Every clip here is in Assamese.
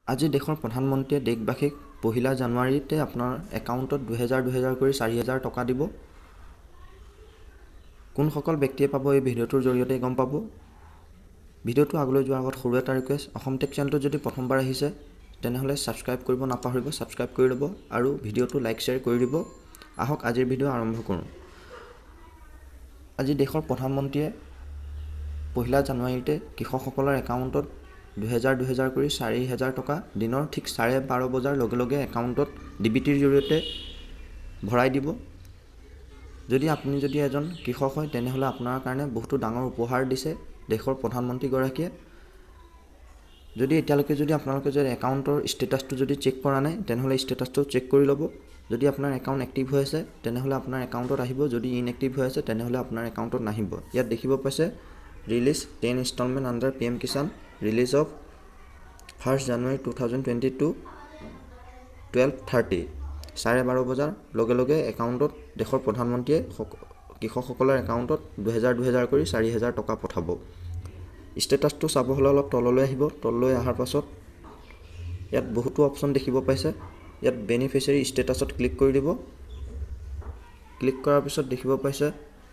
আজি দেশৰ প্ৰধানমন্ত্ৰীয়ে দেশবাসীক 1 জানুৱাৰীতে আপোনাৰ একাউণ্টত 2000 কৰি 4000 টকা দিব। কোনসকল ব্যক্তিয়ে পাব এই ভিডিঅ'টোৰ জৰিয়তে গম পাব। ভিডিঅ'টো আগলৈ যোৱাৰ আগত সৰু এটা ৰিকুৱেষ্ট, অসম টেক চেনেলটো যদি প্ৰথমবাৰ আহিছে তেনেহ'লে ছাবস্ক্ৰাইব কৰিব নাপাহৰিব, ছাবস্ক্ৰাইব কৰি ল'ব আৰু ভিডিঅ'টো লাইক শ্বেয়াৰ কৰি দিব। আহক আজিৰ ভিডিঅ' আৰম্ভ কৰোঁ। আজি দেশৰ প্ৰধানমন্ত্ৰীয়ে 1 জানুৱাৰীতে কৃষকসকলৰ একাউণ্টত 2000 কৰি 4000 টকা দিনৰ ঠিক 12:30 বজাৰ লগে লগে একাউণ্টত ডিবিটিৰ জৰিয়তে ভৰাই দিব। যদি আপুনি এজন কৃষক হয় তেনেহ'লে আপোনাৰ কাৰণে বহুতো ডাঙৰ উপহাৰ দিছে দেশৰ প্ৰধানমন্ত্ৰীগৰাকীয়ে। যদি এতিয়ালৈকে আপোনালোকে একাউণ্টৰ ষ্টেটাছটো চেক কৰা নাই তেনেহ'লে ষ্টেটাছটো চেক কৰি ল'ব। যদি আপোনাৰ একাউণ্ট এক্টিভ হৈ আছে তেনেহ'লে আপোনাৰ একাউণ্টত আহিব, যদি ইনএক্টিভ হৈ আছে তেনেহ'লে আপোনাৰ একাউণ্টত নাহিব। ইয়াত দেখিব পাইছে release 10 instalment under PM Kisan release of 1 January 2022 12:30 12:30 বজাৰ লগে লগে একাউণ্টত দেশৰ প্ৰধানমন্ত্ৰীয়ে কৃষকসকলৰ একাউণ্টত 2000 কৰি 4000 টকা পঠাব। ষ্টেটাছটো চাব হ'লে অলপ তললৈ আহিব। তললৈ অহাৰ পাছত ইয়াত বহুতো অপশ্যন দেখিব পাইছে। ইয়াত বেনিফিচিয়াৰী ষ্টেটাছত ক্লিক কৰি দিব। ক্লিক কৰাৰ পিছত দেখিব পাইছে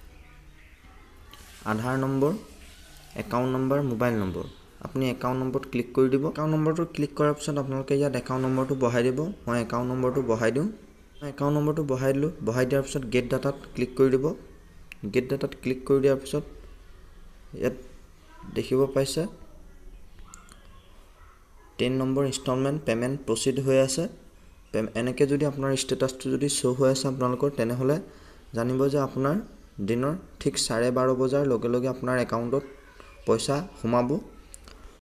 Aadhaar number, account number, mobile number. আপুনি একাউণ্ট নম্বৰত ক্লিক কৰি দিব। একাউণ্ট নম্বৰটো ক্লিক কৰাৰ পিছত আপোনালোকে ইয়াত একাউণ্ট নম্বৰটো বহাই দিব। মই একাউণ্ট নম্বৰটো বহাই দিওঁ। একাউণ্ট নম্বৰটো বহাই দিলোঁ। বহাই দিয়াৰ পিছত গেট ডাটাত ক্লিক কৰি দিব। গেট ডাটাত ক্লিক কৰি দিয়াৰ পিছত ইয়াত দেখিব পাইছে 10 নম্বৰ ইনষ্টলমেণ্ট পে'মেণ্ট প্ৰচিড হৈ আছে। এনেকৈ যদি আপোনাৰ ষ্টেটাছটো শ্ব' হৈ আছে আপোনালোকৰ, তেনেহ'লে জানিব যে আপোনাৰ দিনৰ ঠিক 12:30 বজাৰ লগে লগে আপোনাৰ একাউণ্টত পইচা সোমাব।